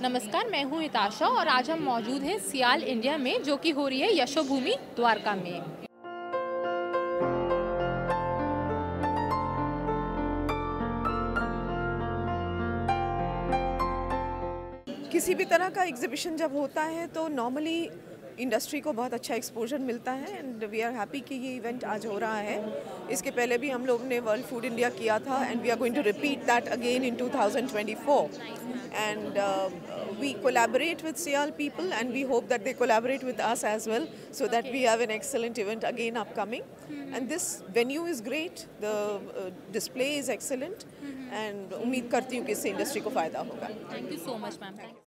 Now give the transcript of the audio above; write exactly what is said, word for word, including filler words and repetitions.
नमस्कार, मैं हूँ हिताशा और आज हम मौजूद हैं सियाल इंडिया में, जो कि हो रही है यशोभूमि द्वारका में। किसी भी तरह का एग्जीबिशन जब होता है तो नॉर्मली इंडस्ट्री को बहुत अच्छा एक्सपोजर मिलता है एंड वी आर हैप्पी कि ये इवेंट आज हो रहा है। इसके पहले भी हम लोग ने वर्ल्ड फूड इंडिया किया था and we are going to repeat that again in two thousand twenty four and we collaborate with Sial people and we hope that they collaborate with us as well so that we have an excellent event again upcoming. And this venue is great, the uh, display is excellent and उम्मीद करती हूँ कि इससे industry को फ़ायदा होगा। Thank you so much ma'am.